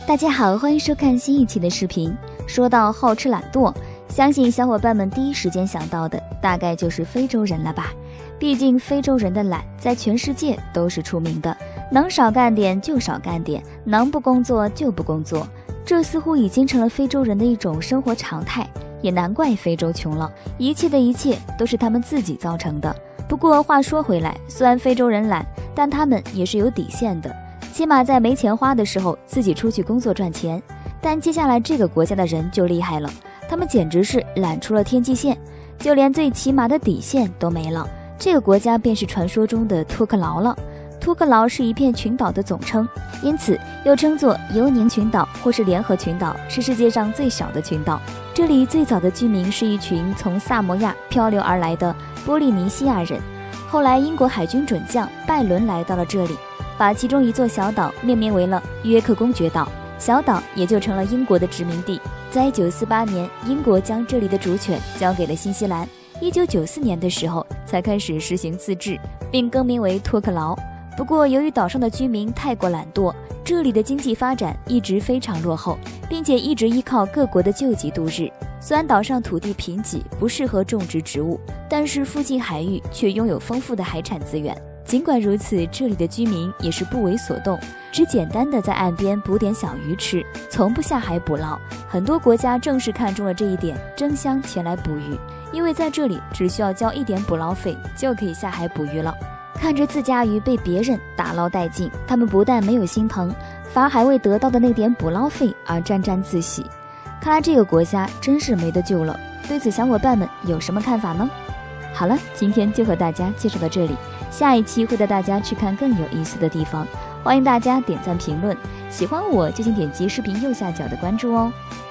大家好，欢迎收看新一期的视频。说到好吃懒惰，相信小伙伴们第一时间想到的大概就是非洲人了吧。毕竟非洲人的懒在全世界都是出名的，能少干点就少干点，能不工作就不工作，这似乎已经成了非洲人的一种生活常态。也难怪非洲穷了，一切的一切都是他们自己造成的。不过话说回来，虽然非洲人懒，但他们也是有底线的，起码在没钱花的时候自己出去工作赚钱。但接下来这个国家的人就厉害了，他们简直是懒出了天际线，就连最起码的底线都没了。这个国家便是传说中的托克劳了。托克劳是一片群岛的总称，因此又称作尤宁群岛或是联合群岛，是世界上最小的群岛。这里最早的居民是一群从萨摩亚漂流而来的波利尼西亚人，后来英国海军准将拜伦来到了这里，把其中一座小岛命名为了约克公爵岛，小岛也就成了英国的殖民地。在1948年，英国将这里的主权交给了新西兰，1994年的时候才开始实行自治，并更名为托克劳。不过由于岛上的居民太过懒惰，这里的经济发展一直非常落后，并且一直依靠各国的救济度日。虽然岛上土地贫瘠，不适合种植植物，但是附近海域却拥有丰富的海产资源。尽管如此，这里的居民也是不为所动，只简单的在岸边捕点小鱼吃，从不下海捕捞。很多国家正是看中了这一点，争相前来捕鱼，因为在这里只需要交一点捕捞费就可以下海捕鱼了。看着自家鱼被别人打捞殆尽，他们不但没有心疼，反而还为得到的那点捕捞费而沾沾自喜。看来这个国家真是没得救了。对此小伙伴们有什么看法呢？好了，今天就和大家介绍到这里，下一期会带大家去看更有意思的地方。欢迎大家点赞评论，喜欢我就请点击视频右下角的关注哦。